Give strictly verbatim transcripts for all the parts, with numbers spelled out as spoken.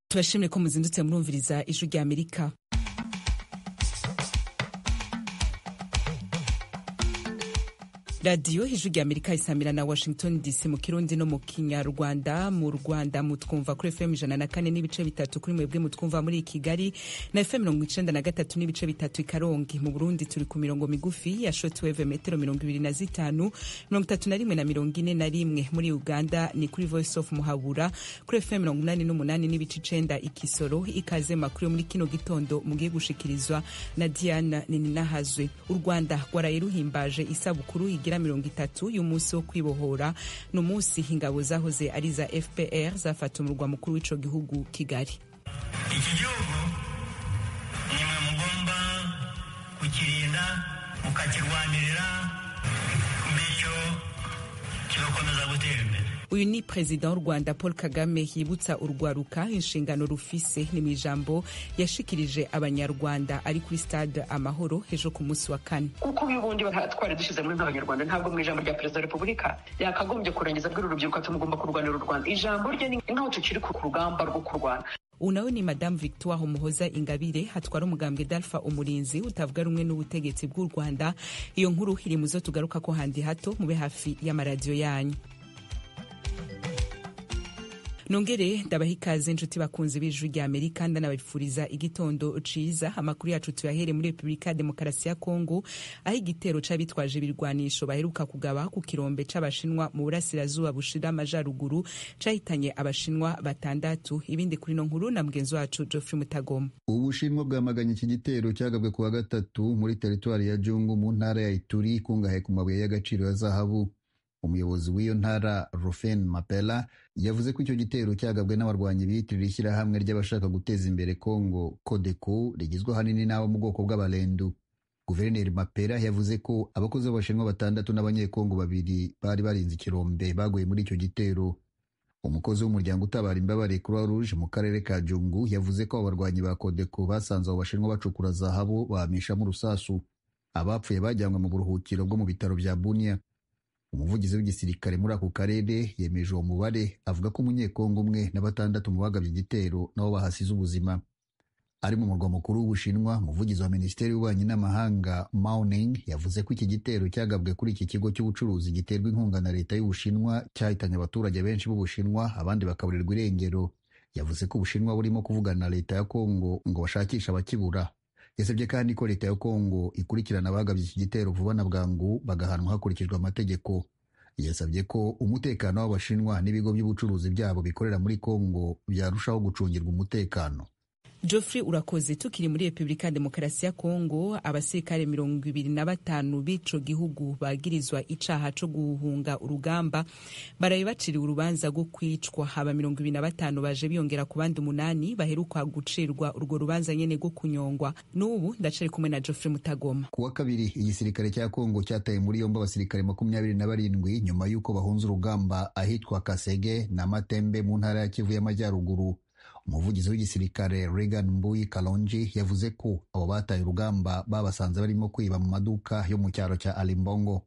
Tubashimire ko muzindutse murumviriza ijwi rya Amerika. Radio Ijwi rya Amerika isamira na Washington D C mu Kirundi no mu Kinyarwanda. Mu Rwanda mutwumva kuri F M ijana na kane n'ibice bitatu, kuri mwebwe mutwumva muri Kigali na F M mirongo icenda na gatatu n'ibice bitatu i Karongi. Mu Burundi turi ku mirongo migufi ya shortwave metero mirongo ibiri na zitanu, mirongo itatu na rimwe na mirongo ine na rimwe. Muri Uganda ni kuri Voice of Muhabura kuri F M mirongo umunani n'umunani n'ibice icenda i Kisoro. Ikaze makuru muri kino gitondo mugiye gushikirizwa na Diana Nininahazwe. U Rwanda rwaraye ruhimbaje isabukuru igira mirongo itatu y'umunsi wo kwibohora. No munsi ingabo zahoze ari za F P R zafata umurwa mukuru w'ico gihugu Kigali. Iki gihugu nimwe mugomba kukirinda mukakirwanirira bityo kigakomeza gutera imbere. Uyu ni President w'u Rwanda Paul Kagame yibutsa urwaruka inshingano rufise. Ni mwijambo yashikirije abanyarwanda ari kuri stade Amahoro hejo ku munsi wa kane. Kuko ubundi batware dushize muri abanyarwanda ntabwo mwijambo rya President wa Republika yakagombye kurangiza bw'uru rubyiruko tumugomba kurwanira u Rwanda. Ijambo rye ni nkaho tukiri ku rugamba rwo kurwana. Unawe ni Madame Victoire Umuhoza Ingabire hatwara umugambwe Dalpha Umurinzi utavuga rumwe n'ubutegetsi bw'u Rwanda. Iyo nkuru iri muzo tugaruka ko handi hato mube hafi y'amaradiyo yanyu. Nongere ndabaha ikaze inshuti bakunzi b'Ijwi rya Amerika ndanabifuriza igitondo ciza. Amakuru yacu tuyahere muri Republika Demokarasi ya Kongo aho igitero c'abitwaje ibirwanisho baheruka kugaba ku kirombe c'abashinwa mu burasirazuba bushira amajaruguru cahitanye abashinwa batandatu. Ibindi kuri no nkuru na mugenzi wacu Geoffrey Mutagoma. Ubushinwa bwamaganye iki gitero cyagabwe ku wa gatatu muri teritwari ya Jungu mu ntara ya Ituri kungahe ku mabuye y'agaciro ya zahabu. Umuyobozi w'iyo ntara Rufen Mapela yavuze ko icyo gitero cyagabwe n'abarwanyi biyitirira ishyirahamwe ry'abashaka guteza imbere Kongo Codeco rigizwe ahanini n'abo mu bwoko bw'abalendu. Guverineri Mapela yavuze ko abakozi b'abashinwa batandatu n'abanyekongo babiri bari barinze ikirombe baguye muri icyo gitero. Umukozi w'umuryango utabara imbabare Croix Rouge mu karere ka Jungu yavuze ko abarwanyi ba Codeco basanze abo bashinwa bacukura zahabu bamishamo urusasu. Abapfuye bajyanwe mu buruhukiro bwo mu bitaro bya Bunia. Umuvugizi w'igisirikare muri ako karere yemeje uwo mubare, avuga ko umunyekongo umwe na batandatu mu bagabye igitero nabo bahasize ubuzima. Ari mu murwa mukuru w'Ubushinwa, umuvugizi wa Minisiteri y'Ububanyi n'Amahanga Mao Ning yavuze ko iki gitero cyagabwe kuri iki kigo cy'ubucuruzi giterwa inkunga na leta y'Ubushinwa cyahitanye abaturage benshi b'Ubushinwa abandi bakaburirwa irengero. Yavuze ko Ubushinwa burimo kuvugana na leta ya Kongo ngo bashakisha abakibura. Yasabye kandi ko leta ya Kongo ikurikirana abagabye iki gitero vuba na bwangu bagahanwa hakurikijwe amategeko. Yasabye ko umutekano w'abashinwa n'ibigo by'ubucuruzi byabo bikorera muri Kongo byarushaho gucungirwa umutekano. Geoffrey urakoze. Tukiri muri Republika Demokarasi ya Kongo, abasirikare mirongo ibiri na batanu b'ico gihugu bagirizwa icaha co guhunga urugamba baraye baciriwe urubanza rwo kwicwa. Aba mirongo ibiri na batanu baje biyongera ku bandi umunani baheruka gucirwa urwo rubanza nyene rwo kunyongwa. N'ubu ndacari kumwe na Geoffrey Mutagoma. Ku wa kabiri igisirikare cya Kongo cyataye muri yombi abasirikare makumyabiri na barindwi nyuma y'uko bahunze urugamba ahitwa Kasege na Matembe mu ntara ya Kivu y'Amajyaruguru. Umuvugizi w'igisirikare Regan Mbuyi Kalonji yavuze ko abo bataye urugamba babasanze barimo kwiba mu maduka yo mu cyaro cya Alimbongo.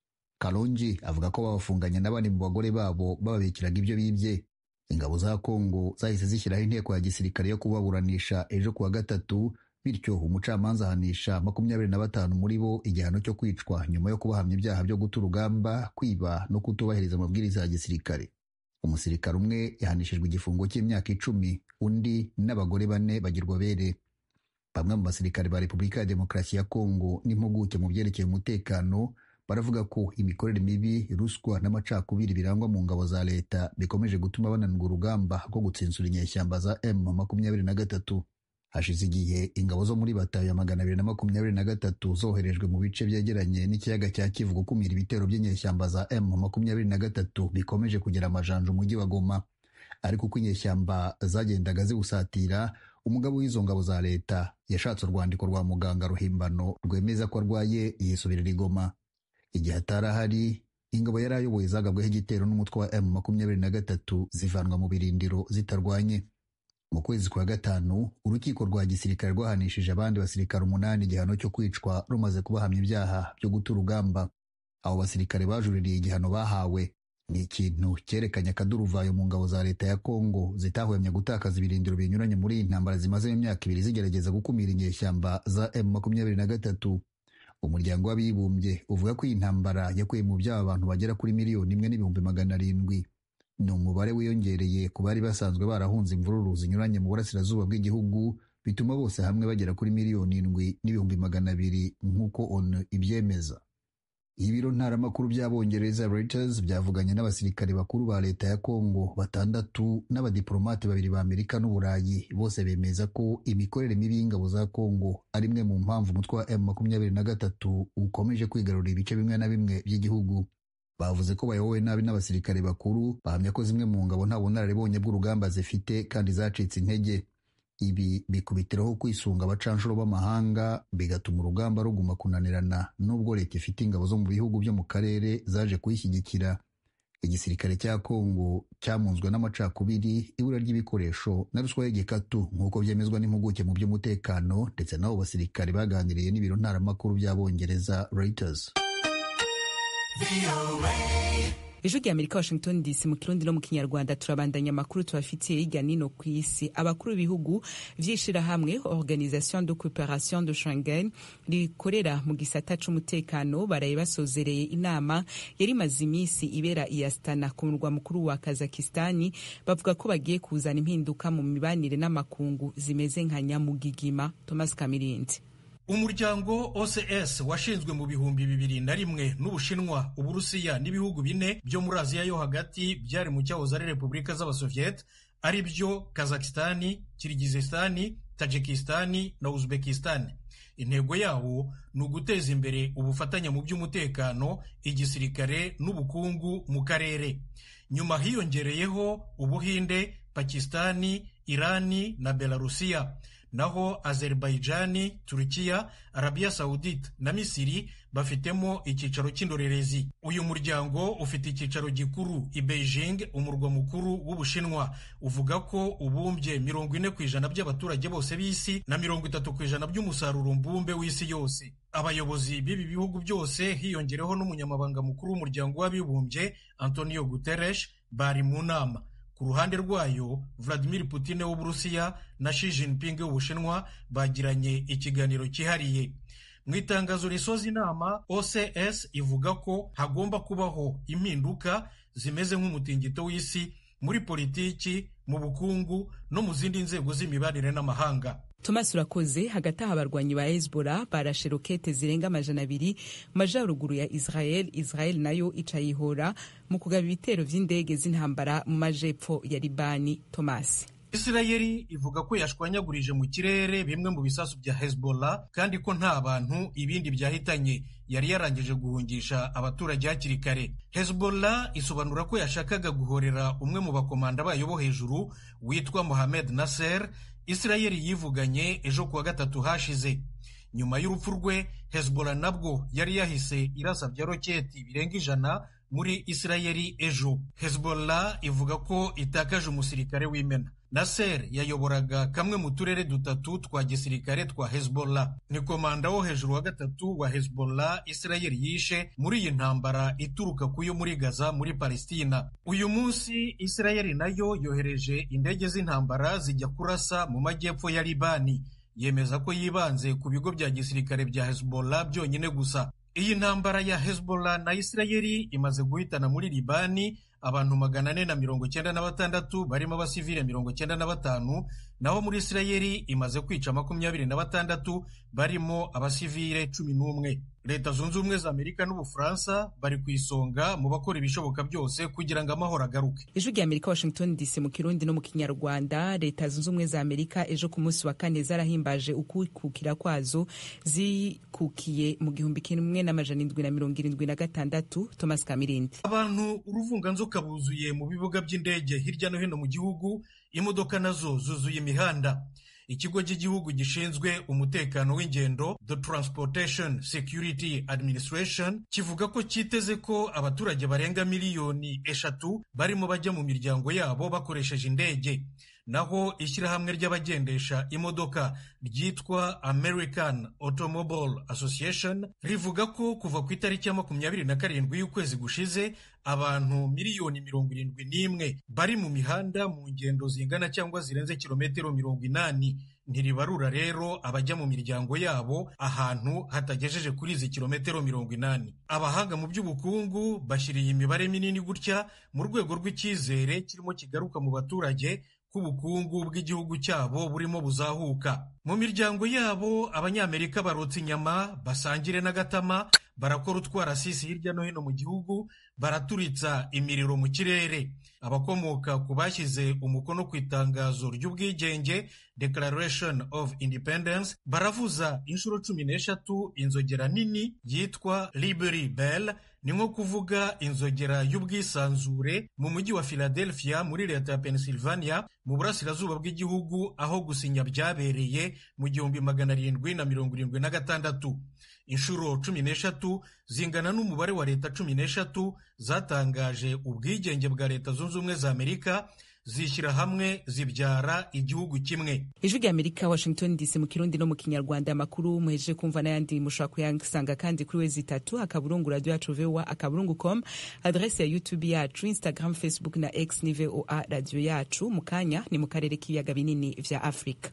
Kalonji avuga ko babafunganye n'abandi mu bagore babo bababikiraga ibyo bibye. Ingabo za Kongo zahise zishyiraho inteko ya gisirikare yo kubaburanisha ejo ku wa gatatu, bityo umucamanza ahanisha makumyabiri na batanu muri bo igihano cyo kwicwa nyuma yo kubahamya ibyaha byo guta urugamba, kwiba no kutubahiriza amabwiriza ya gisirikare. Umusirikare umwe yahanishijwe igifungo cy'imyaka icumi, undi n'abagore bane bagirwa bere. Bamwe mu basirikare ba Republika ya Demokarasi ya Kongo n'impuguke mu byerekeye umutekano baravuga ko imikorere mibi, ruswa n'amacakubiri birangwa mu ngabo za leta bikomeje gutuma bananirwa urugamba rwo gutsinsura inyeshyamba za M makumyabiri na gatatu. Hashize igihe ingabo zo muri batayo ya magana abiri na makumyabiri na gatatu zoherejwe mu bice byegeranye n'ikiyaga cya Kivu gukumira ibitero by'inyeshyamba za M makumyabiri na gatatu bikomeje kugera amajanja umujyi wa Goma. Ariko uko inyeshyamba zagendaga ziwusatira, umugabo w'izo ngabo za leta yashatse urwandiko rwa muganga ruhimbano rwemeza ko arwaye yisubirira i Goma. Igihe atarahari, ingabo yari ayoboye zagabweho igitero n'umutwe wa M makumyabiri na gatatu zivanwa mu birindiro zitarwanye. Mu kwezi kwa gatanu, urukiko rwa gisirikare rwahanishije abandi basirikare umunani igihano cyo kwicwa rumaze kubahamya ibyaha byo guta urugamba. Abo basirikare bajuririye igihano bahawe. ni ikintu cyerekanye akaduruvayo mu ngabo za leta ya Kongo zitahwemye gutakaza ibirindiro binyuranye muri iyi ntambara zimaze imyaka ibiri zigerageza gukumira inyeshyamba za M makumyabiri na gatatu. Umuryango w'Abibumbye uvuga ko iyi ntambara yakuye mu by'aba abantu bagera kuri miliyoni imwe n'ibihumbi magana arindwi. Ni umubare wiyongereye ku bari basanzwe barahunze imvururu zinyuranye mu burasirazuba bw'igihugu, bituma bose hamwe bagera kuri miliyoni indwi n'ibihumbi magana abiri nk'uko ONU ibyemeza. Ibiro ntaramakuru by'Abongereza Reuters byavuganye n'abasirikare bakuru ba leta ya Kongo batandatu n'abadiplomate babiri ba Amerika n'Uburayi, bose bemeza ko imikorere mibi y'ingabo za Kongo ari imwe mu mpamvu umutwe wa M makumyabiri na gatatu ukomeje kwigarurira ibice bimwe na bimwe by'igihugu. Bavuze ko bayobowe nabi n'abasirikare bakuru, bahamya ko zimwe mu ngabo nta bunararibonye bw'urugamba zifite kandi zacitse intege. Ibi bikubitiraho kwisunga abacanshuro b'amahanga, bigatuma urugamba ruguma kunanirana nubwo leta ifite ingabo zo mu bihugu byo mu karere zaje kuyishyigikira. Igisirikare cya Kongo cyamunzwe n'amacakubiri, ibura ry'ibikoresho na ruswa y'igikatu nk'uko byemezwa n'impuguke mu by'umutekano, ndetse n'abo basirikare baganiriye n'ibiro ntaramakuru by'Abongereza Reuters. Ijwi rya Amerika, Washington D C, mu Kirundi no mu Kinyarwanda. Turabandanya amakuru tubafitiye hirya nino ku isi. Abakuru b'ibihugu vy'ishirahamwe Organisation de Coopération de Schengen rikorera mu gisata c'umutekano baraye basozereye inama yari maze imisi ibera i Astana ku murwa mukuru wa Kazakhstan. Bavuga ko bagiye kuzana impinduka mu mibanire n'amakungu zimeze nka nyamugigima. Thomas Kamirindi. Umuryango O C S washinzwe mu bihumbi bibiri na rimwe n'Ubushinwa, Uburusiya n'ibihugu bine byo muri Aziya yo hagati byari mu cyahoze ari Repubulika z'Abasoviet, ari byo Kazakhstan, Kirgizistan, Tajikistan na Uzbekistan. Intego yawo ni uguteza imbere ubufatanye mu by'umutekano, igisirikare n'ubukungu mu karere. Nyuma hiyongereyeho Ubuhinde, Pakistani, Irani na Belarusiya. Naho Azerbaijani, Turkiya, Arabia Saudite na Misiri bafitemo icyicaro cy'indorerezi. Uyu muryango ufite icyicaro gikuru i Beijing, umurwa mukuru w'Ubushinwa. Uvuga ko ubumbye mirongo ine ku ijana by'abaturage bose b'isi na mirongo itatu ku ijana by'umusaruro mbumbe w'isi yose. Abayobozi b'ibi bihugu byose hiyongereho n'umunyamabanga mukuru w'umuryango w'Abibumbye Antonio Guterres bari mu nama. Ku ruhande rwayo, Vladimir Putin w'Uburusiya na Xi Jinping w'Ubushinwa bagiranye ikiganiro cyihariye. Mu itangazo risoza inama, O C S ivuga ko hagomba kubaho impinduka zimeze nk'umutingito w'isi muri politiki, mu bukungu no mu zindi nzego z'imibanire n'amahanga. Thomas urakoze. Hagati aho abarwanyi ba Hezbollah barashe rokete zirenga amajana abiri mu majaruguru ya Israel. Israel nayo ica yihora mu kugaba ibitero vy'indege z'intambara mu majepfo ya Libani. Thomas. Israeli ivuga ko yashwanyagurije mu kirere bimwe mu bisasu bya Hezbollah kandi ko nta bantu ibindi byahitanye. Yari yarangije guhungisha abaturage hakiri kare. Hezbollah isobanura ko yashakaga guhorera umwe mu bakomanda bayo bo hejuru witwa Mohamed Nasser. Israeli yivuganye ejo kuwa gatatu hashize. Nyuma y'urupfu rwe, Hezbollah nabwo yari yahise irasa bya roketi birenga ijana muri Israeli ejo. Hezbollah ivuga ko itakaje umusirikare w'imena. Nasser yayoboraga kamwe mu turere dutatu twa gisirikare twa Hezbollah. Ni komanda wo hejuru wa gatatu wa Hezbollah Israeli yishe muri iyi ntambara ituruka kuyo muri Gaza muri Palestina. Uyu munsi Israeli nayo yohereje indege z'intambara zijya kurasa mu majyepfo ya Libani. Yemeza ko yibanze ku bigo bya gisirikare bya Hezbollah byonyine gusa. Iyi ntambara ya Hezbollah na Israeli imaze guhitana muri Libani abantu magana ane na mirongo cyenda na batandatu barimo abasivile mirongo cyenda na batanu, naho muri Israeli imaze kwica makumyabiri na batandatu barimo abasivile cumi n'umwe. Leta Zunze Ubumwe za Amerika n'Ubufaransa bari ku isonga mu bakora ibishoboka byose kugira ngo amahoro agaruke. Ijwi rya Amerika, Washington D C, mu Kirundi no mu Kinyarwanda. Leta Zunze Ubumwe za Amerika ejo ku munsi wa kane zarahimbaje ukwikukira kwazo, zikukiye mu gihumbi kimwe n'amajana indwi na mirongo irindwi na gatandatu. Thomas Kamirindi. Abantu uruvunganzoka buzuye mu bibuga by'indege hirya no hino mu gihugu, imodoka nazo zuzuye imihanda. Ikigo cy'igihugu gishinzwe umutekano w'ingendo, The Transportation Security Administration, kivuga ko cyiteze ko abaturage barenga miliyoni eshatu barimo bajya mu miryango yabo bakoresheje indege. naho ishyirahamwe ry'abagendesha imodoka ryitwa American Automobile Association rivuga ko kuva ku itariki ya makumyabiri na karindwi y'ukwezi gushize abantu miliyoni mirongo irindwi n'imwe bari mu mihanda mu ngendo zingana cyangwa zirenze kilometero mirongo inani. Ntiribarura rero abajya mu miryango yabo ahantu hatagejeje kuri izi kilometero mirongo inani. Abahanga mu by'ubukungu bashyiriye imibare minini gutya mu rwego rw'icyizere kirimo kigaruka mu baturage k'ubukungu bw'igihugu cyabo burimo buzahuka. Mu miryango yabo abanyamerika barotsa inyama, basangire n'agatama, barakora utwarasisi hirya no hino mu gihugu, baraturitsa imiriro mu kirere. Abakomoka ku bashyize umukono ku itangazo ry'ubwigenge Declaration of Independence baravuza inshuro cumi n'eshatu inzogera nini yitwa Liberty Bell, ni nko kuvuga inzogera y'ubwisanzure mu mujyi wa Philadelphia muri leta ya Pennsylvania mu burasirazuba bw'igihugu aho gusinya byabereye mu gihumbi magana arindwi na mirongo irindwi na gatandatu. Inshuro cumi n'eshatu zingana n'umubare wa leta cumi n'eshatu zatangaje ubwigenge bwa Leta Zunze Ubumwe za Amerika, zishyira hamwe zibyara igihugu kimwe. Ijwi rya Amerika, Washington D C, mu Kirundi no mu Kinyarwanda. Amakuru muhejeje kumva n'ayandi mushobora kuyasanga kandi kuri wezi itatu akaburungu radio yacu V O A akaburungu com, adresse ya YouTube yacu, Instagram, Facebook na X ni V O A radio yacu. Mu kanya ni mu karere k'ibiyaga binini vya Afrika.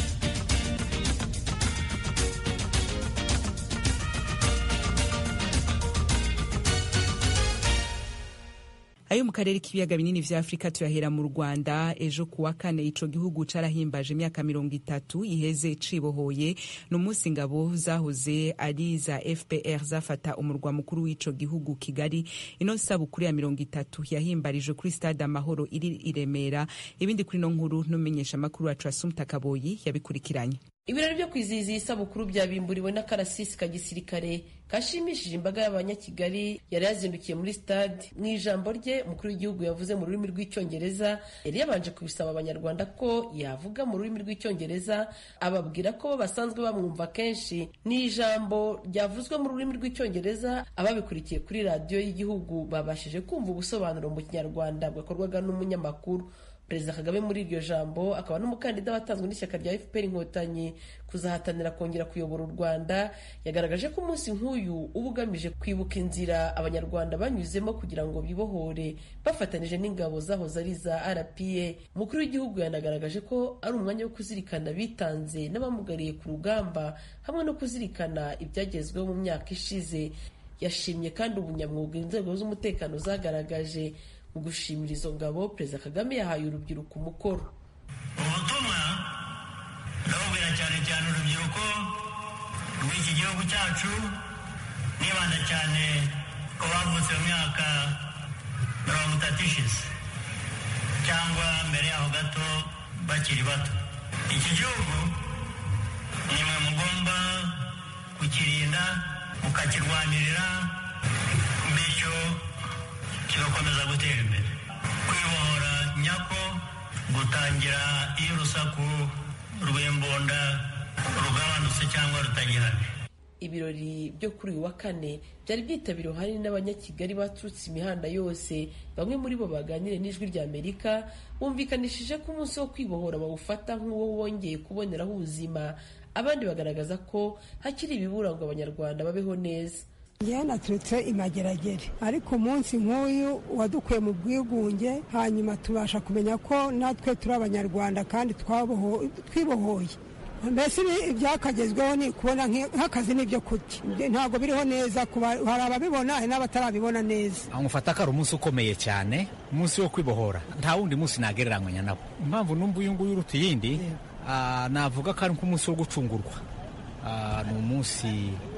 Ayo mu karere k'ibiyaga binini vya Afrika tuyahera mu Rwanda. Ejo kuwa kane ico gihugu carahimbaje imyaka mirongo itatu iheze cibohoye. N'umunsi ngabo zahoze ari za F P R zafata umurwa mukuru w'ico gihugu Kigali. Ino sabukuru ya mirongo itatu yahimbarije kuri Stade Amahoro iri i Remera. Ibindi kuri no nkuru n'umenyesha makuru wacu Assumpta Kaboyi yabikurikiranye. Ibirori byo kwizihiza isabukuru byabimburiwe n'akarasisi ka gisirikare kashimishije imbaga y'abanyakigali yari yazindukiye muri stade. Mu ijambo rye umukuru w'igihugu yavuze mu rurimi rw'icyongereza, yari yabanje kubisaba abanyarwanda ko yavuga mu rurimi rw'icyongereza, ababwira ko basanzwe bamwumva kenshi. Ni ijambo ryavuzwe mu rurimi rw'icyongereza, ababikurikiye kuri radiyo y'igihugu babashije kumva ubusobanuro mu kinyarwanda bwakorwaga n'umunyamakuru. Perezida Kagame muri iryo jambo akaba n'umukandida watanzwe n'ishyaka rya F P R Inkotanyi kuzahatanira kongera kuyobora u Rwanda, yagaragaje ko umunsi nk'uyu uba ugamije kwibuka inzira abanyarwanda banyuzemo kugira ngo bibohore bafatanije n'ingabo zahoze ari za R P A. Umukuru w'igihugu yanagaragaje ko ari umwanya wo kuzirikana bitanze n'abamugariye ku rugamba hamwe no kuzirikana ibyagezweho mu myaka ishize. Yashimye kandi ubunyamwuga inzego z'umutekano zagaragaje mu gushimira izo ngabo. Perezida Kagame yahaye urubyiruko umukoro. Ubutumwa ndabubwira cyane cyane urubyiruko rw'iki gihugu cyacu, nibanda cyane ko bavutse mu myaka mirongo itatu ishize cyangwa mbere yaho gato bakiri bato. Iki gihugu nimwe mugomba kukirinda mukakirwanirira, bityo kigakomeza gutera imbere. Kwibohora nyako gutangira iyo urusaku rw'imbunda rugabanutse cyangwa rutagihari. Ibirori byo kuri uyu wa kane byari byitabiriwe hari n'abanyakigali baturutse imihanda yose. Bamwe muri bo baganiriye n'Ijwi rya Amerika bumvikanishije ko umunsi wo kwibohora bawufata nk'uwo wongeye kuboneraho ubuzima. Abandi bagaragaza ko hakiri ibibura ngo abanyarwanda babeho neza. Njye naturutse imageragere, ariko umunsi nk'uyu wadukuye mu bwigunge, hanyuma tubasha kumenya ko natwe turi abanyarwanda kandi twibohoye. Mbese ibyakagezweho ni kubona nk'akazi n'ibyo kurya, ntabwo biriho neza, hari ababibona hari n'abatarabibona neza. Amufata ko ari umunsi ukomeye cyane, umunsi wo kwibohora, nta wundi munsi nagereranywa nabo. Impamvu numva uyu nguyu uruta iyindi, navuga ko ari nk'umunsi wo gucungurwa. Ni umunsi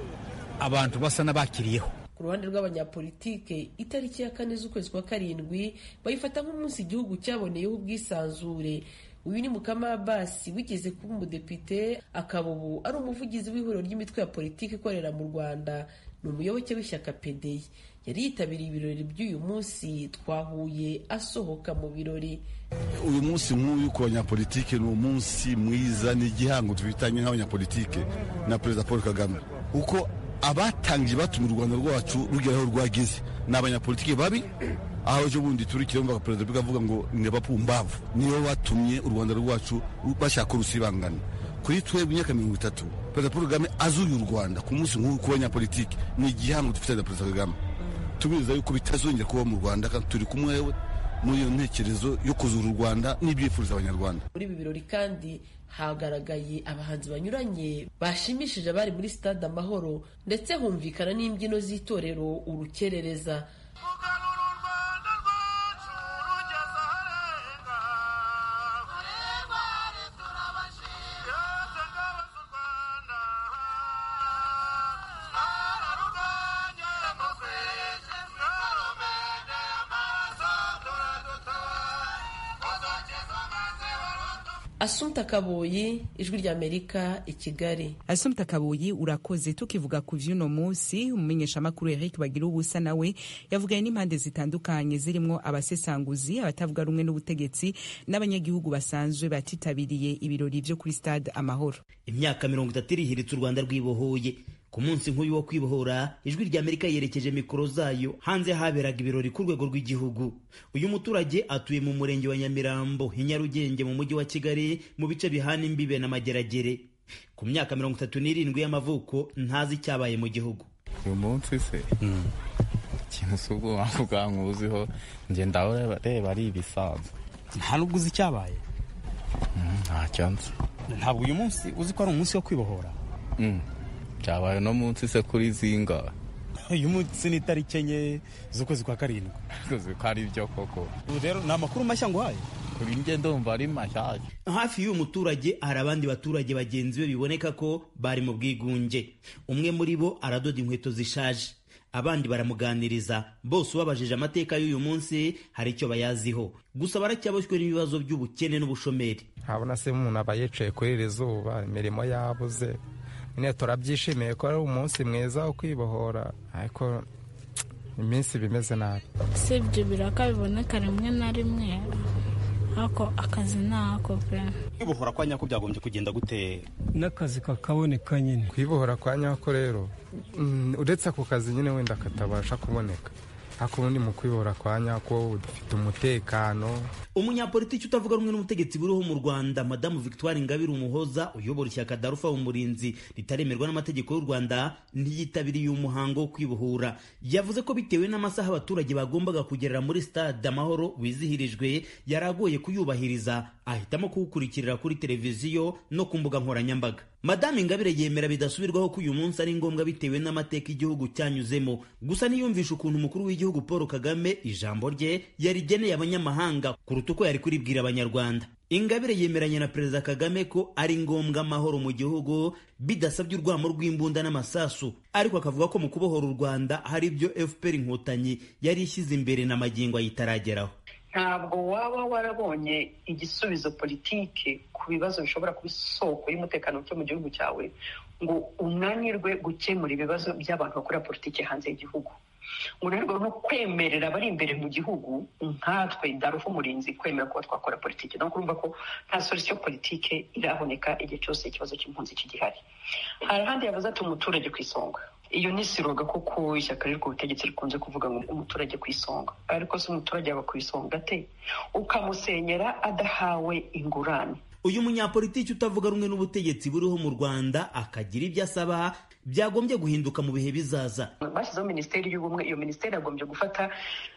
abantu basa n'abakiriyeho. Ku ruhande rw'abanyapolitike, itariki ya kane z'ukwezi kwa karindwi bayifata nk'umunsi igihugu cyaboneyeho ubwisanzure. Uyu ni Mukama Abbas wigeze kuba umudepite, akaba ubu ari umuvugizi w'ihuriro ry'imitwe ya politiki ikorera mu Rwanda. Ni umuyoboke w'ishyaka P D I. Yari yitabiriye ibirori by'uyu munsi twahuye asohoka mu birori. Uyu munsi nk'uyu ku banyapolitike ni umunsi mwiza, ni igihango tubitanye nk'abanyapolitike na Perezida Paul Kagame. Uko abatangiye batuma u Rwanda rwacu rugeraho rwageze ni abanyapolitike babi, aho ejo bundi turikira umva perezida bikavuga ngo ni abapumbavu niyo batumye u Rwanda rwacu bashaka urusibangana. Kuri twebwe imyaka mirongo itatu perezida Paul Kagame azuye u Rwanda ku munsi nk'uyu ku banyapolitiki ni igihango dufite na perezida Kagame. Tubiriza yuko bitazongera kuba mu Rwanda kandi turi kumwe muri iyo ntekerezo yo kuzura u Rwanda n'ibyifuzo abanyarwanda. Muri ibi birori kandi hagaragaye abahanzi banyuranye bashimishije abari muri stade Amahoro, ndetse humvikana n'imbyino z'itorero Urukerereza. Assumpta Kaboyi, Ijwi ry'Amerika, i Kigali. Assumpta Kaboyi, urakoze. Tukivuga ku vy'uno munsi, umumenyeshamakuru Eric Bagiruwubusa nawe yavugaye n'impande zitandukanye zirimo abasesanguzi, abatavuga rumwe n'ubutegetsi n'abanyagihugu basanzwe batitabiriye ibirori vyo kuri stade Amahoro. Imyaka mirongo itatu irihiritse u Rwanda rwibohoye. Ku munsi nk'uyu wo kwibohora, Ijwi ry'Amerika yerekeje mikoro zayo hanze haberaga ibirori ku rwego rw'igihugu. Uyu muturage atuye mu murenge wa Nyamirambo, i Nyarugenge mu mujyi wa Kigali, mu bice bihana imbibe na Mageragere. Ku myaka mirongo itatu n'irindwi y'amavuko ntazi icyabaye mu gihugu. Uyu munsi se ikintu s'ubwo wavuga nkuziho nge ndaho reba ari ibisanzwe. Nta nubwo uzi icyabaye? Nta cyanze. Ntabwo uyu munsi uzi ko ari umunsi wo kwibohora? Cyabaye no munsi se kuri zinga. Uyu munsi ni tariki enye z'ukwezi kwa karindwi. Uzi ko ari byo koko. Rero ni amakuru mashya ngo haye? Kuri nge ndumva ari mashya. Hafi y'uyu muturage hari abandi baturage bagenzi be biboneka ko bari mu bwigunge. Umwe muri bo aradoda inkweto zishaje, abandi baramuganiriza. Bose ubabajije amateka y'uyu munsi hari icyo bayaziho, gusa baracyaboshywe n'ibibazo by'ubukene n'ubushomeri. Habona se umuntu aba yicaye kuri iri zuba, imirimo yabuze. Nyine turabyishimiye ko ari umunsi mwiza wo kwibohora, ariko iminsi bimeze nabi. Si ibyo biraka biboneka rimwe na rimwe, ariko akazi ntako pe. Kwibohora kwa nyako byagombye kugenda gute? N'akazi kakaboneka nyine. Kwibohora kwa nyako rero uretse ako kazi nyine wenda katabasha kuboneka, ariko ubundi mu kwibohora kwa nyako dufite umutekano. Umunyapolitiki utavuga rumwe n'ubutegetsi buriho mu Rwanda, Madamu Victoire Ingabire Umuhoza, uyobora ishyaka Darufa Umurinzi ritaremerwa n'amategeko y'u Rwanda, ntiyitabiriye umuhango wo kwibohora. Yavuze ko bitewe n'amasaha abaturage bagombaga kugerera muri stade Amahoro wizihirijwe yaragoye kuyubahiriza, ahitamo kuwukurikirira kuri televiziyo no ku mbuga nkoranyambaga. Madamu Ingabire yemera bidasubirwaho ko uyu munsi ari ngombwa bitewe n'amateka igihugu cyanyuzemo, gusa niyumvisha ukuntu umukuru w'igihugu Paul Kagame ijambo rye yarigeneye abanyamahanga kuruta uko yari kuribwira abanyarwanda. Ingabire yemeranya na Perezida Kagame ko ari ngombwa amahoro mu gihugu bidasabye urwamo rw'imbunda n'amasasu, ariko akavuga ko mu kubohora u Rwanda hari ibyo F P R Inkotanyi yari ishyize imbere na magingo ayitarageraho. Ntabwo waba warabonye igisubizo politike ku bibazo bishobora kuba isoko y'umutekano cyo mu gihugu cyawe ngo unanirwe gukemura ibibazo by'abantu bakora politike hanze y'igihugu. Unanirwa no kwemerera abari imbere mu gihugu nkatwe Darufa Umurinzi kwemera kuba twakora politike. No kurumva ko nta solution politike iraboneka igihe cyose ikibazo cy'impunzi kigihari. Hari ahandi yavuze ati umuturage ku isonga. Iyo ni siroga kuko ishyaka riri ku butegetsi rikunze kuvuga ngo umuturage ku isonga, ariko se umuturage aba ku isonga te ukamusenyera adahawe ingurane. Uyu munyapolitiki utavuga rumwe n'ubutegetsi buriho mu Rwanda akagira ibyo asaba byagombye guhinduka mu bihe bizaza. Bashyizeho minisiteri y'ubumwe, iyo minisiteri yagombye gufata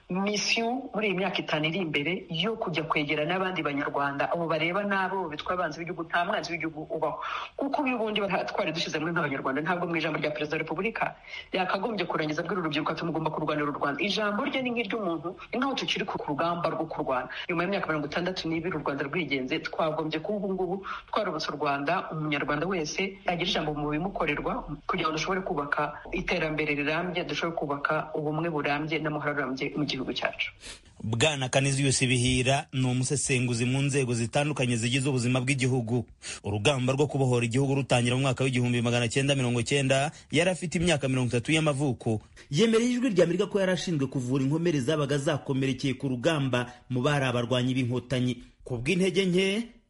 misiyo muri iyi myaka itanu iri imbere yo kujya kwegera n'abandi banyarwanda abo bareba n'abo bitwa abanzi b'igihugu. Nta mwanzi w'igihugu ubaho, kuko uyu bundi twari dushyize muri nk'abanyarwanda. Ntabwo mu ijambo rya Perezida wa Repubulika yakagombye kurangiza abwira urubyiruko ati mugomba kurwanira u Rwanda. Ijambo rye ni nk'iry'umuntu, ni nk'aho tukiri ku rugamba rwo kurwana. Nyuma y'imyaka mirongo itandatu n'ibiri u Rwanda rwigenze, twagombye kuba ubu ngubu twarobotse u Rwanda, umunyarwanda wese agira ijambo mu bimukorerwa kugira ngo dushobore kubaka iterambere rirambye, dushobore kubaka ubumwe burambye n'amahoro arambye mu gihugu cyacu. Bwana Canisius Bihira ni umusesenguzi mu nzego zitandukanye zigize ubuzima bw'igihugu. Urugamba rwo kubohora igihugu rutangira mu mwaka w'igihumbi magana cyenda mirongo cyenda, yari afite imyaka mirongo itatu y'amavuko. Yemereye Ijwi ry'Amerika ko yarashinzwe kuvura inkomere zabaga zakomerekeye ku rugamba mu bari abarwanyi b'inkotanyi. Ku bw'intege nke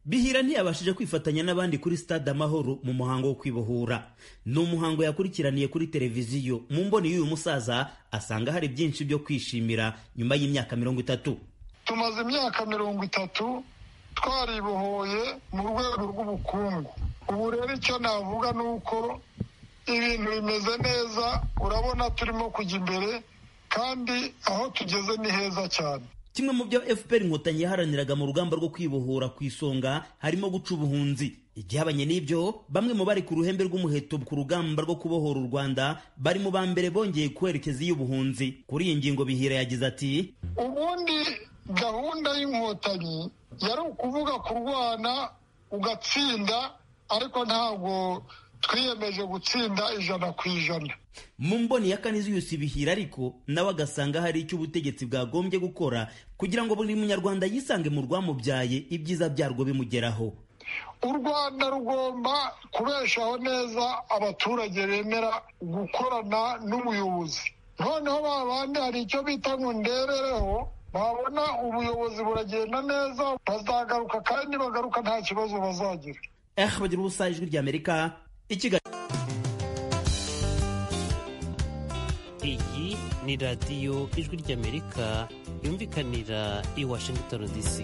Bihira ntiyabashije kwifatanya n'abandi kuri Stade Amahoro mu muhango wo kwibohora. Ni umuhango yakurikiraniye kuri televiziyo. Mu mboni y'uyu musaza asanga hari byinshi byo kwishimira nyuma y'imyaka mirongo itatu. Tumaze imyaka mirongo itatu twaribohoye mu rwego rw'ubukungu. Ubu rero icyo navuga ni uko ibintu bimeze neza, urabona turimo kujya imbere kandi aho tugeze ni heza cyane. Kimwe mu byo F P R Inkotanyi yaharaniraga mu rugamba rwo kwibohora ku isonga harimo guca ubuhunzi. Igihabanye n'ibyo, bamwe mu bari ku ruhembe rw'umuheto ku rugamba rwo kubohora u Rwanda bari mu ba mbere bongeye kwerekeza iy'ubuhunzi. Kuri iyi ngingo Bihira yagize ati: ubundi gahunda y'Inkotanyi yari ukuvuga kurwana ugatsinda, ariko ntabwo twiyemeje gutsinda ijana ku ijana. Mu mboni ya Canisius Bihira ariko nawe agasanga hari icyo ubutegetsi bwagombye gukora kugira ngo buri munyarwanda yisange mu rwamubyaye ibyiza byarwo bimugeraho. U Rwanda rugomba kubeshaho neza abaturage bemera gukorana n'ubuyobozi. Noneho babandi hari icyo bita ngo nderereho, babona ubuyobozi buragenda neza bazagaruka, kandi bagaruka nta kibazo bazagira. Eh bagira ubusa Ijwi ry'Amerika i Kigali. Iyi ni radiyo Ijwi ry'Amerika yumvikanira i Washington D C.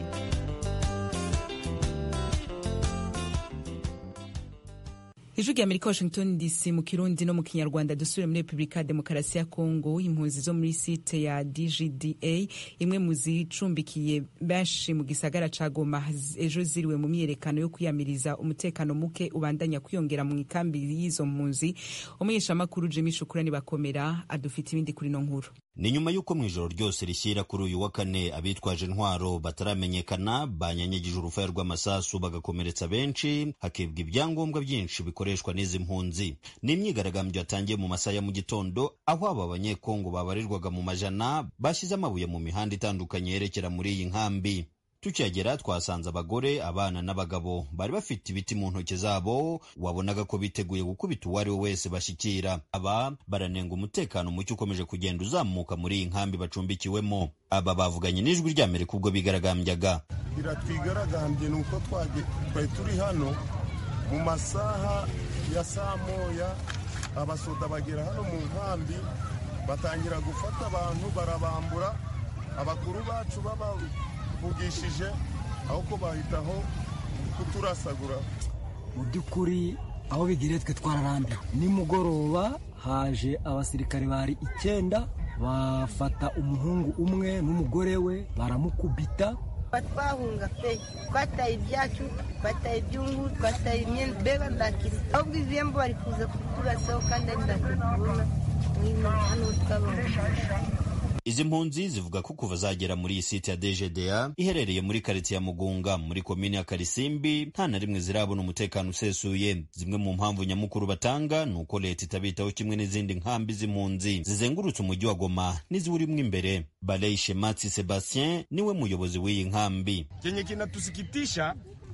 Ijwi ry'Amerika Washington D C mu Kirundi no mu Kinyarwanda. Dusubire muri Republika Demokarasi ya Kongo. Impunzi zo muri site ya D G D A imwe mu zicumbikiye benshi mu gisagara ca Goma ejo ziriwe mu myerekano yo kwiyamiriza umutekano muke ubandanya kwiyongera mu ikambi y'izo mpunzi. Umunyesha makuru Jimmy Shukurani bakomera adufite ibindi kuri no nkuru. Ni nyuma yuko mu ijoro ryose rishyira kuri uyu wa kane abitwaje intwaro bataramenyekana banyanyagije urufaya rw'amasasu bagakomeretsa benshi, hakibwa ibyangombwa byinshi bikoreshwa n'izi mpunzi. Ni imyigaragambyo yatangiye mu masaha ya mu gitondo, aho aba banyekongo babarirwaga mu majana bashyize amabuye mu mihanda itandukanye yerekera muri iyi nkambi. Tukihagera twasanze abagore, abana n'abagabo bari bafite ibiti mu ntoki zabo, wabonaga ko biteguye gukubita uwari we wese bashyikira. Aba baranenga umutekano muke ukomeje kugenda uzamuka muri iyi nkambi bacumbikiwemo. Aba bavuganye n'Ijwi ry'Amerika ubwo bigaragambyaga. Biratwigaragambye nuko twari turi hano mu masaha ya saa moya, abasoda bagera hano mu nkambi batangira gufata abantu barabambura. Abakuru bacu baba bugishije aho ko bahitaho kuturasagura. Mu by'ukuri aho bigire twe twararambiwe. Nimugoroba haje abasirikare bari icyenda bafata umuhungu umwe n'umugore we baramukubita. Twahunga pe, twataye ibyacu, twataye ibyungu, twataye imyenda, beba ndakiri ahubwo ibihembo bari kuza kuturasaho kandi ndakibona mwino hano twabona. Izi mpunzi zivuga ko kuva zagera muri iyi site ya D G D A iherereye muri quartier ya Mugunga muri komine ya Karisimbi nta na rimwe zirabona umutekano usesuye. Zimwe mu mpamvu nyamukuru batanga nuko leta itabitaho kimwe n'izindi nkambi z'impunzi zizengurutse umujyi wa Goma n'iziwurimwo imbere. Baleishe Matsi Sebastien niwe muyobozi w'iyi nkambi. Kenye kinatusikitisha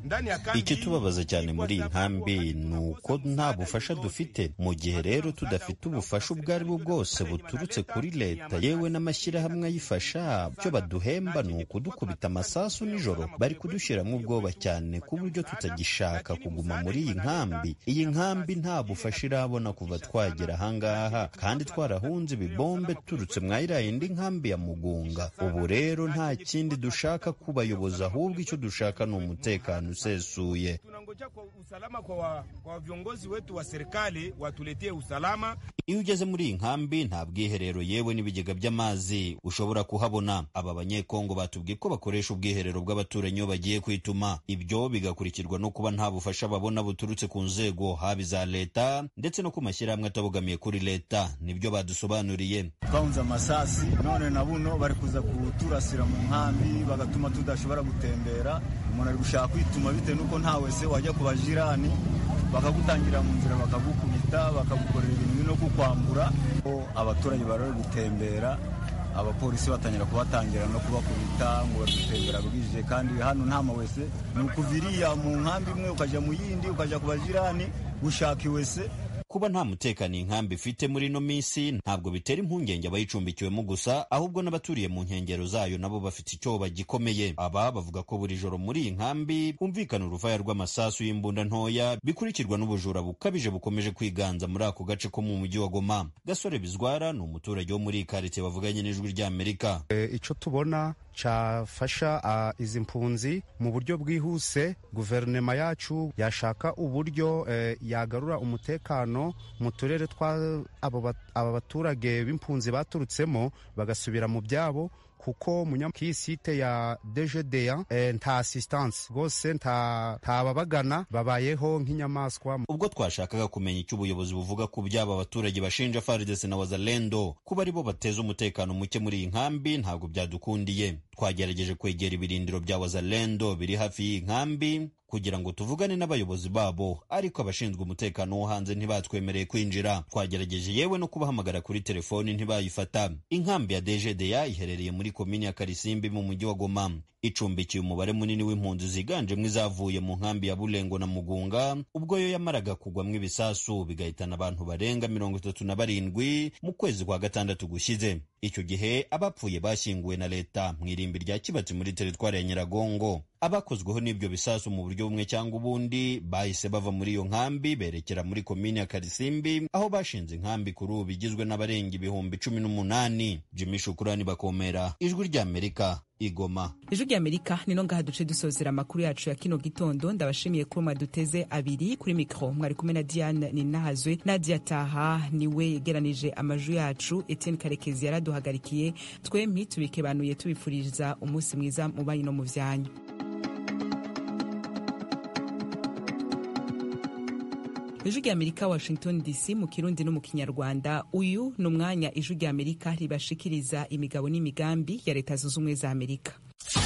Ikitubabaza cyane muri iyi nkambi ni uko nta bufasha dufite. Mu gihe rero tudafite ubufasha ubwo ari bwo bwose buturutse kuri leta yewe n'amashyirahamwe ayifasha, byo baduhemba ni ukudukubita amasasu nijoro. Bari kudushyiramo ubwoba cyane ku buryo tutagishaka kuguma muri iyi nkambi. Iyi nkambi nta bufasha irabona kuva twagera ahangaha, kandi twarahunze ibibombe turutse mwayira indi nkambi ya Mugunga. Ubu rero nta kindi dushaka kubayoboza, ahubwo icyo dushaka ni umutekano usesuye. Tunangoja kwa usalama kwa kwa viongozi wetu wa serikali watuletee usalama. Iyo ugeze muri iyi nkambi nta bwiherero yewe n'ibigega by'amazi ushobora kuhabona. Aba banyekongo batubwiye ko bakoresha ubwiherero bw'abaturanyi iyo bagiye kwituma. Ibyo bigakurikirwa no kuba nta bufasha babona buturutse ku nzego haba za leta ndetse no ku mashyirahamwe atabogamiye kuri leta. Nibyo badusobanuriye. Twahunze amasasi none na buno bari kuza kuturasira mu nkambi bagatuma tudashobora gutembera. Umuntu ari gushaka kwituma bite nuko nta wese wajya ku bajirani bakagutangira mu nzira bakagukubita bakagukorera ibintu no kukwambura. Abaturage bari gutembera, abapolisi batangira kubatangira no kubakubita ngo batembera bwije, kandi hano nta mawese ni ukuviriya mu nkambi imwe ukajya mu yindi ukajya ku bajirani gushaka iwese. kuba nta mutekano inkambi ifite muri ino minsi ntabwo bitera impungenge abayicumbikiwemo gusa, ahubwo n'abaturiye mu nkengero zayo nabo bafite icyoba gikomeye. Aba bavuga ko buri joro muri iyi nkambi humvikana urufaya rw'amasasu y'imbunda ntoya bikurikirwa n'ubujura bukabije bukomeje kwiganza muri ako gace ko mu mujyi wa Goma. Gasore Bizwara ni umuturage wo muri quartier bavuganye n'ijwi ry'Amerika. E, ico tubona cafasha uh, izi mpunzi mu buryo bwihuse. Guverinoma yacu yashaka uburyo uh, yagarura umutekano mu turere twa aba baturage b'impunzi baturutsemo bagasubira mu byabo, kuko munyakisite ya D G D A eh, nta assistance bose nta tababagana babayeho nk'inyamaswa. Ubwo twashakaga kumenya icyo ubuyobozi buvuga ku byaba abaturage bashinja F A R D C na Wazalendo kuba aribo bateza umutekano muke muri iyi nkambi ntabwo byadukundiye. Twagerageje kwegera ibirindiro bya Wazalendo biri hafi y'iyi nkambi kugira ngo tuvugane n'abayobozi babo, ariko abashinzwe umutekano wo hanze ntibatwemereye kwinjira. Twagerageje yewe no kubahamagara kuri telefoni ntibayifata. Inkambi ya D G D A iherereye muri komini ya Karisimbi mu mujyi wa Goma, icumbikiye umubare munini w'impunzi ziganjemo izavuye mu nkambi ya Bulengo na Mugunga, ubwo yo yamaraga kugwamwo ibisasu bigahitana abantu barenga mirongo itatu na barindwi mu kwezi kwa gatandatu gushize. Icyo gihe abapfuye bashyinguwe na leta mu irimbi rya Kibatsi muri teritwari ya Nyiragongo. Abakozweho n'ibyo bisasu mu buryo bumwe cyangwa ubundi bahise bava muri iyo nkambi berekera muri komini ya Karisimbi, aho bashinze inkambi kuri ubu igizwe n'abarenga ibihumbi cumi n'umunani. Jimmy Shukurani Bakomera, ijwi ry'Amerika, Igoma. Ijwi ry'Amerika ni no ngaha duce dusozera amakuru yacu ya kino gitondo. Ndabashimiye ko mwaduteze abiri. Kuri mikro mwari kumwe na Diane Ninahazwe. Nadia Taha niwe yegeranije amajwi yacu. Etienne Karekezi yaraduhagarikiye. Twempi tubikebanuye tubifuriza umunsi mwiza mu banyu no mu vyanyu. Ijwi ry'Amerika, Washington D C, mu Kirundi no mu Kinyarwanda. Uyu ni umwanya Ijwi ry'Amerika ribashikiriza imigabo n'imigambi ya Leta Zunze Ubumwe za Amerika.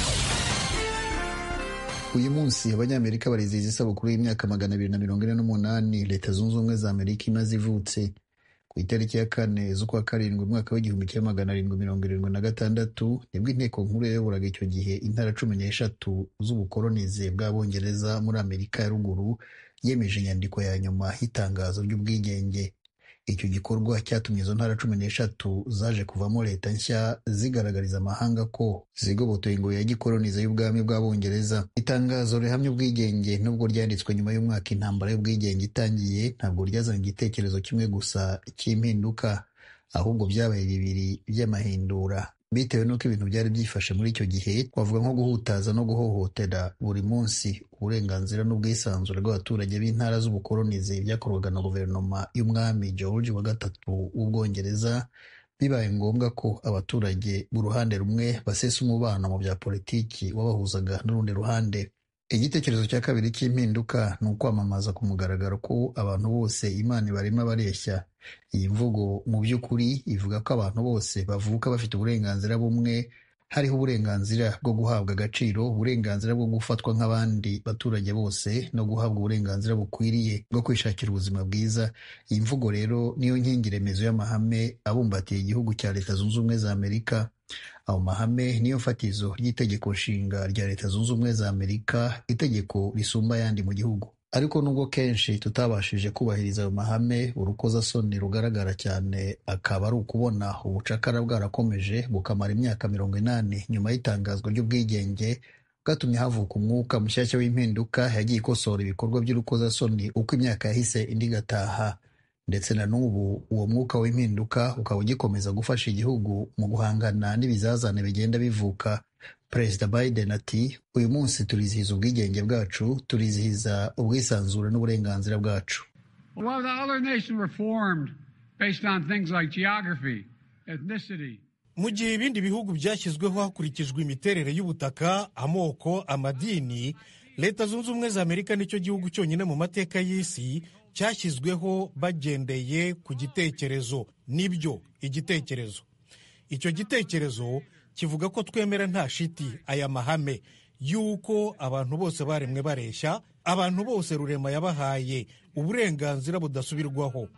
Uyu munsi abanyamerika barizihiza isabukuru y'imyaka magana abiri na mirongo ine n'umunani Leta Zunze Ubumwe za Amerika imaze ivutse. Ku itariki ya kane z'ukwa karindwi umwaka w'igihumbi kimwe magana arindwi mirongo irindwi na gatandatu nibwo inteko nkuru yayoboraga icyo gihe intara cumi n'eshatu z'ubukolonize bw'Abongereza muri Amerika ya ruguru yemeje inyandiko ya nyuma y'itangazo ry'ubwigenge. Icyo gikorwa cyatumye izo ntara cumi n'eshatu zaje kuvamo leta nshya zigaragariza amahanga ko zigobotoye ingoyi ya gikolonize y'ubwami bw'Abongereza. Itangazo rihamya ubwigenge nubwo ryanditswe nyuma y'umwaka intambara y'ubwigenge itangiye, ntabwo ryazanye igitekerezo kimwe gusa cy'impinduka, ahubwo byabaye bibiri by'amahindura. Bitewe n'uko ibintu byari byifashe muri icyo gihe, twavuga nko guhutaza no guhohotera buri munsi uburenganzira n'ubwisanzure bw'abaturage b'intara z'ubukolonize byakorwaga na guverinoma y'umwami George wa gatatu w'Ubwongereza, bibaye ngombwa ko abaturage b'uruhande rumwe basesa umubano mu bya politiki wabahuzaga n'urundi ruhande. Igitekerezo cya kabiri cy'impinduka ni ukwamamaza ku mugaragaro ko abantu bose Imana ibarema bareshya. Iyi mvugo mu by'ukuri ivuga ko abantu bose bavuka bafite uburenganzira bumwe, hariho uburenganzira bwo guhabwa agaciro, uburenganzira bwo gufatwa nk'abandi baturage bose, no guhabwa uburenganzira bukwiriye bwo kwishakira ubuzima bwiza. Iyi mvugo rero niyo nkingi remezo y'amahame abumbatiye igihugu cya Leta Zunze Ubumwe za Amerika. Ayo mahame niyo fatizo ry'itegeko nshinga rya Leta Zunze Ubumwe za Amerika, itegeko risumba ayandi mu gihugu. Ariko nubwo kenshi tutabashije kubahiriza ayo mahame, urukozasoni rugaragara cyane akaba ari ukubona ubucakara bwarakomeje bukamara imyaka mirongo inani nyuma y'itangazwa ry'ubwigenge, bwatumye havuka umwuka mushyashya w'impinduka yagiye ikosora ibikorwa by'urukozasoni uko imyaka yahise indi igataha. Ndetse na n'ubu uwo mwuka w'impinduka ukaba ugikomeza gufasha igihugu mu guhangana n'ibizazane bigenda bivuka. Perezida Biden ati, uyu munsi turizihiza ubwigenge bwacu, turizihiza ubwisanzure n'uburenganzira bwacu. Well, the other nations were formed based on things like geography, ethnicity. Mu gihe ibindi bihugu byashyizweho hakurikijwe imiterere y'ubutaka, amoko, amadini, Leta Zunze Ubumwe za Amerika nicyo gihugu cyonyine mu mateka y'isi cyashyizweho bagendeye ku gitekerezo. Nibyo, igitekerezo. Icyo gitekerezo kivuga ko twemera nta shiti aya mahame y'uko abantu bose baremwe bareshya, abantu bose rurema yabahaye uburenganzira budasubirwaho.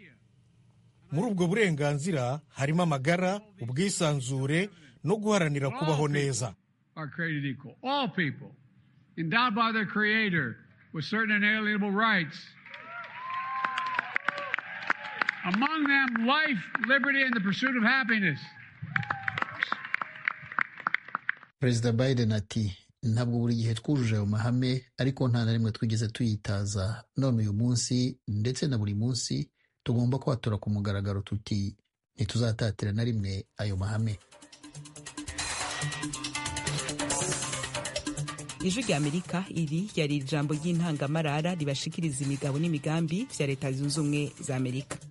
Muri ubwo burenganzira harimo amagara, ubwisanzure no guharanira kubaho neza. Are created equal. All people, endowed by their Creator with certain inalienable rights Among them, life, liberty, and the pursuit of happiness. Perezida Biden ati ntabwo buri gihe twujuje ayo mahame ariko nta na rimwe twigeze tuyitaza. None uyu munsi ndetse na buri munsi tugomba kwatura ku mugaragaro tuti ntituzatatira na rimwe ayo mahame. Ijwi rya Amerika, iri yari ijambo ry'intangamarara ribashikiriza imigabo n'imigambi vya Leta Zunze Ubumwe za Amerika.